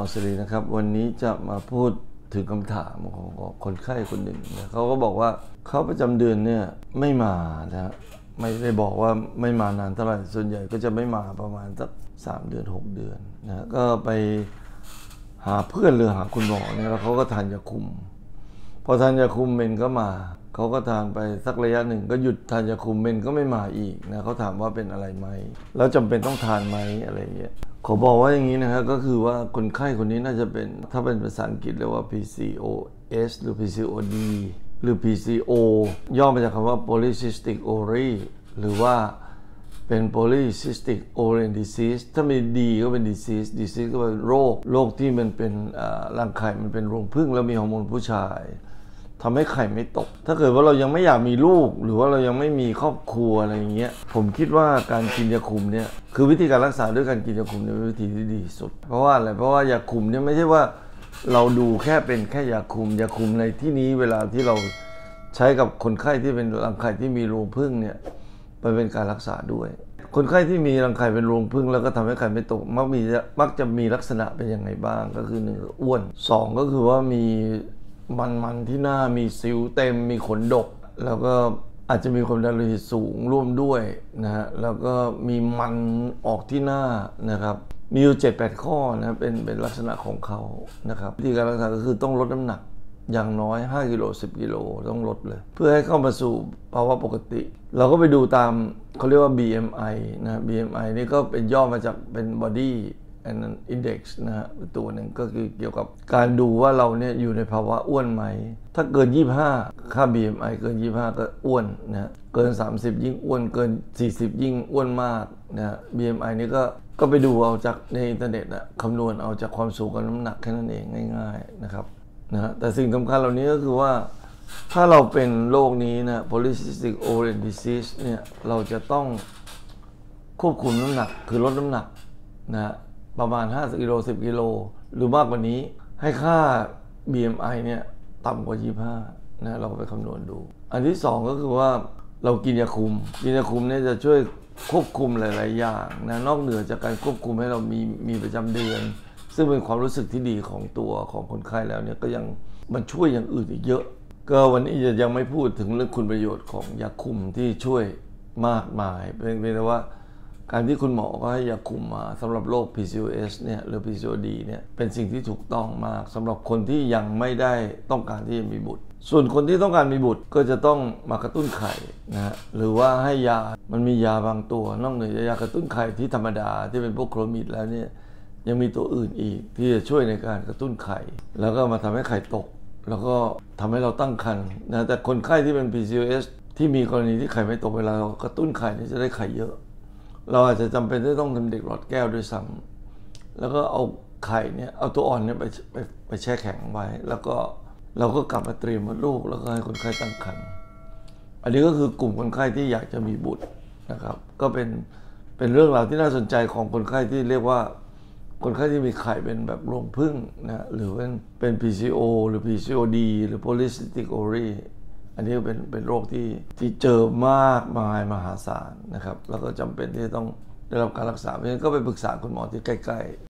สวัสดีนะครับวันนี้จะมาพูดถึงคำถามของคนไข้คนหนึ่งนะเขาก็บอกว่าเขาประจำเดือนเนี่ยไม่มานะไม่ได้บอกว่าไม่มานานเท่าไหร่ส่วนใหญ่ก็จะไม่มาประมาณสัก3 เดือน6 เดือนนะก็ไปหาเพื่อนหรือหาคุณหมอเนี่ยแล้วเขาก็ทานยาคุมพอทานยาคุมเมนก็มาเขาก็ทานไปสักระยะหนึ่งก็หยุดทานยาคุมเมนก็ไม่มาอีกนะเขาถามว่าเป็นอะไรไหมแล้วจำเป็นต้องทานไหมอะไรเงี้ยขอบอกว่าอย่างนี้นะครับก็คือว่าคนไข้คนนี้น่าจะเป็นถ้าเป็นภาษาอังกฤษเรียกว่า PCOS หรือ PCOD หรือ PCO ย่อมาจากคำว่า Polycystic Ovary หรือว่าเป็น Polycystic Ovarian Disease ถ้ามี D ก็เป็น disease ก็เป็นโรคที่มันเป็นรังไข่มันเป็นรวงผึ้งแล้วมีฮอร์โมนผู้ชายทำให้ไข่ไม่ตกถ้าเกิดว่าเรายังไม่อยากมีลูกหรือว่าเรายังไม่มีครอบครัวอะไรอย่างเงี้ยผมคิดว่าการกินยาคุมเนี่ยคือวิธีการรักษาด้วยการกินยาคุมเนี่ยเป็นวิธีที่ดีสุดเพราะว่าอะไรเพราะว่ายาคุมเนี่ยไม่ใช่ว่าเราดูแค่เป็นแค่ยาคุมในที่นี้เวลาที่เราใช้กับคนไข้ที่เป็นรังไข่ที่มีรวงผึ้งเนี่ยมันเป็นการรักษาด้วยคนไข้ที่มีรังไข่เป็นรวงผึ้งแล้วก็ทำให้ไข่ไม่ตกมักจะมีลักษณะเป็นยังไงบ้างก็คือ1อ้วน2ก็คือว่ามีมันที่หน้ามีสิวเต็มมีขนดกแล้วก็อาจจะมีความดันโลหิตสูงร่วมด้วยนะฮะแล้วก็มีมันออกที่หน้านะครับมีอยู่ 7-8 ข้อนะเป็นลักษณะของเขานะครับวิธีการรักษาก็คือต้องลดน้ำหนักอย่างน้อย5 กิโล10 กิโลต้องลดเลยเพื่อให้เข้ามาสู่ภาวะปกติเราก็ไปดูตามเขาเรียกว่า BMI นะ BMI นี่ก็เป็นย่อมาจากเป็น Body Index นะฮะตัวหนึ่งก็คือเกี่ยวกับการดูว่าเราเนี่ยอยู่ในภาวะอ้วนไหมถ้าเกิน25ค่า BMI เกิน25ก็อ้วนนะเกิน30ยิ่งอ้วนเกิน40ยิ่งอ้วนมากนะ BMI นี่ก็ไปดูเอาจากในอินเทอร์เน็ตอะคำนวณเอาจากความสูงกับน้ำหนักแค่นั้นเองง่ายๆนะครับนะแต่สิ่งสำคัญเหล่านี้ก็คือว่าถ้าเราเป็นโรคนี้นะ Polycystic Ovarian Disease เนี่ยเราจะต้องควบคุมน้ำหนักคือลดน้ำหนักนะประมาณ5 กิโล10 กิโลหรือมากกว่านี้ให้ค่า BMI เนี่ยต่ำกว่า25นะเราก็ไปคำนวณดูอันที่2ก็คือว่าเรากินยาคุมเนี่ยจะช่วยควบคุมหลายๆอย่างนะนอกเหนือจากการควบคุมให้เรามีประจำเดือนซึ่งเป็นความรู้สึกที่ดีของตัวของคนไข้แล้วเนี่ยก็ยังมันช่วยอย่างอื่นอีกเยอะก็วันนี้จะยังไม่พูดถึงเรื่องคุณประโยชน์ของยาคุมที่ช่วยมากมายเป็นแต่ว่าการที่คุณหมอก็ให้ยาคุมมาสำหรับโรค PCOS เนี่ยหรือ PCOD เนี่ยเป็นสิ่งที่ถูกต้องมากสำหรับคนที่ยังไม่ได้ต้องการที่จะมีบุตรส่วนคนที่ต้องการมีบุตรก็จะต้องมากระตุ้นไข่นะฮะหรือว่าให้ยามันมียาบางตัวนอกเหนือจากยากระตุ้นไข่ที่ธรรมดาที่เป็นพวกโครมิดแล้วเนี่ยยังมีตัวอื่นอีกที่จะช่วยในการกระตุ้นไข่แล้วก็มาทำให้ไข่ตกแล้วก็ทำให้เราตั้งครรภ์นะแต่คนไข้ที่เป็น PCOS ที่มีกรณีที่ไข่ไม่ตกเวลาเรากระตุ้นไข่นี่จะได้ไข่เยอะเราอาจจะจำเป็นที่ต้องทำเด็กหลอดแก้วด้วยซ้ำแล้วก็เอาไข่เนี่ยเอาตัวอ่อนเนี่ยไปแช่แข็งไว้แล้วก็เราก็กลับมาเตรียมมดลูกแล้วก็ให้คนไข้ตั้งครรภ์อันนี้ก็คือกลุ่มคนไข้ที่อยากจะมีบุตรนะครับก็เป็นเรื่องราวที่น่าสนใจของคนไข้ที่เรียกว่าคนไข้ที่มีไข่เป็นแบบรวงผึ้งนะหรือเป็น PCO หรือ PCOD หรือ Polycystic Ovaryอันนี้เป็นโรคที่เจอมากมายมหาศาลนะครับแล้วก็จำเป็นที่จะต้องได้รับการรักษาเพราะฉะนั้นก็ไปปรึกษาคุณหมอที่ใกล้ๆ